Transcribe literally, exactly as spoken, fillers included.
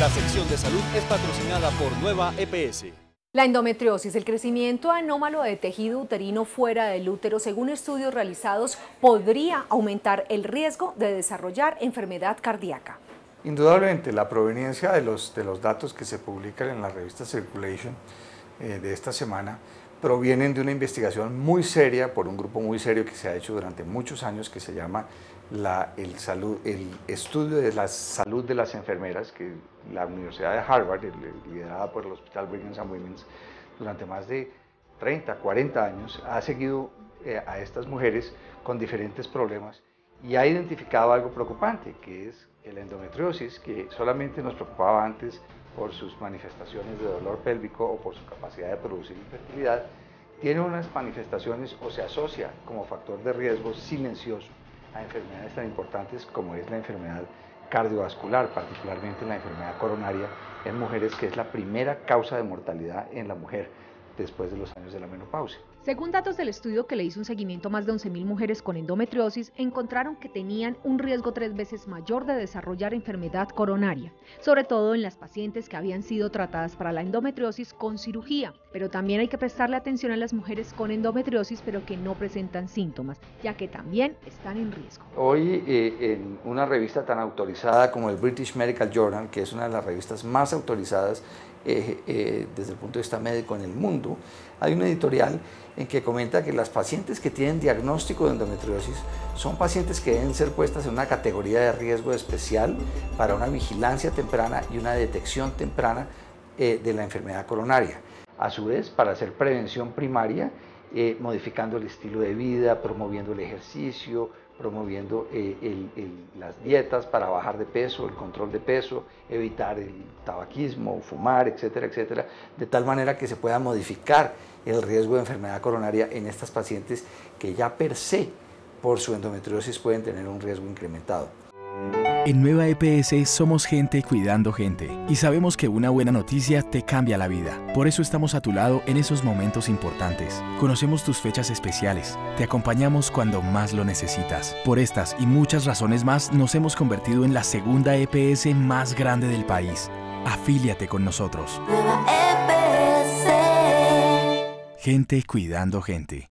La sección de salud es patrocinada por Nueva E P S. La endometriosis, el crecimiento anómalo de tejido uterino fuera del útero, según estudios realizados, podría aumentar el riesgo de desarrollar enfermedad cardíaca. Indudablemente, la proveniencia de los, de los datos que se publican en la revista Circulation eh, de esta semana provienen de una investigación muy seria por un grupo muy serio que se ha hecho durante muchos años, que se llama la, el, salud, el Estudio de la Salud de las Enfermeras, que la Universidad de Harvard, liderada por el Hospital Brigham and Women's, durante más de treinta, cuarenta años, ha seguido eh, a estas mujeres con diferentes problemas y ha identificado algo preocupante, que es que la endometriosis, que solamente nos preocupaba antes por sus manifestaciones de dolor pélvico o por su capacidad de producir infertilidad, tiene unas manifestaciones o se asocia como factor de riesgo silencioso a enfermedades tan importantes como es la enfermedad cardiovascular, particularmente la enfermedad coronaria en mujeres, que es la primera causa de mortalidad en la mujer después de los años de la menopausia. Según datos del estudio, que le hizo un seguimiento a más de once mil mujeres con endometriosis, encontraron que tenían un riesgo tres veces mayor de desarrollar enfermedad coronaria, sobre todo en las pacientes que habían sido tratadas para la endometriosis con cirugía. Pero también hay que prestarle atención a las mujeres con endometriosis pero que no presentan síntomas, ya que también están en riesgo. Hoy eh, en una revista tan autorizada como el British Medical Journal, que es una de las revistas más autorizadas eh, eh, desde el punto de vista médico en el mundo, hay un editorial en que comenta que las pacientes que tienen diagnóstico de endometriosis son pacientes que deben ser puestas en una categoría de riesgo especial para una vigilancia temprana y una detección temprana eh, de la enfermedad coronaria. A su vez, para hacer prevención primaria, eh, modificando el estilo de vida, promoviendo el ejercicio, promoviendo eh, el, el, las dietas para bajar de peso, el control de peso, evitar el tabaquismo, fumar, etcétera, etcétera, de tal manera que se pueda modificar el riesgo de enfermedad coronaria en estas pacientes que ya per se, por su endometriosis, pueden tener un riesgo incrementado. En Nueva E P S somos gente cuidando gente y sabemos que una buena noticia te cambia la vida. Por eso estamos a tu lado en esos momentos importantes. Conocemos tus fechas especiales, te acompañamos cuando más lo necesitas. Por estas y muchas razones más nos hemos convertido en la segunda E P S más grande del país. Afíliate con nosotros. Nueva E P S. Gente cuidando gente.